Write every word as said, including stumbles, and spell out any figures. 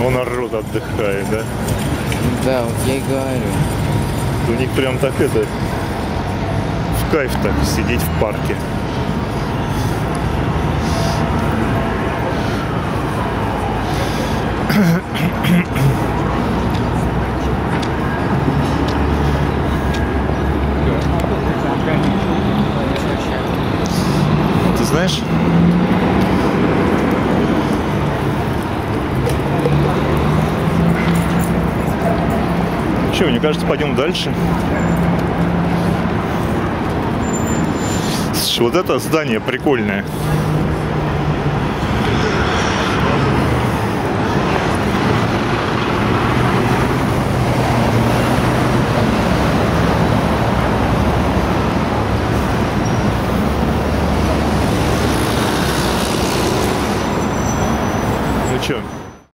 Он народ отдыхает, да? Да, вот я и говорю. У них прям так это... В кайф так сидеть в парке. Ты знаешь? Че, мне кажется, пойдем дальше. Слушай, вот это здание прикольное. Ну чё?